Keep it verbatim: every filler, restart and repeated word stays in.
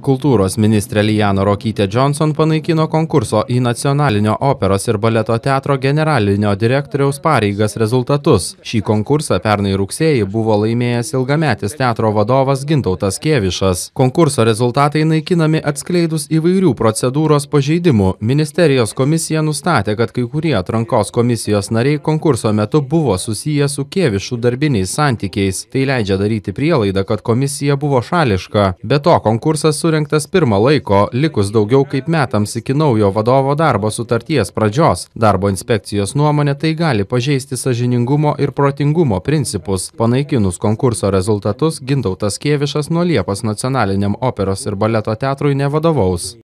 Kultūros ministrė Liana Ruokytė Johnson panaikino konkurso į Nacionalinio operos ir baleto teatro generalinio direktoriaus pareigas rezultatus. Šį konkursą pernai rugsėjį buvo laimėjęs ilgametis teatro vadovas Gintautas Kėvišas. Konkurso rezultatai naikinami atskleidus įvairių procedūros pažeidimų. Ministerijos komisija nustatė, kad kai kurie atrankos komisijos nariai konkurso metu buvo susiję su Kėvišų darbiniais santykiais. Tai leidžia daryti prielaidą, kad komisija buvo šališka. Be to, konkursas surengtas pirmą laiko, likus daugiau kaip metams iki naujo vadovo darbo sutarties pradžios. Darbo inspekcijos nuomonė tai gali pažeisti sąžiningumo ir protingumo principus. Panaikinus konkurso rezultatus, Gintautas Kėvišas nuo Liepos Nacionaliniam operos ir baleto teatrui nevadovaus.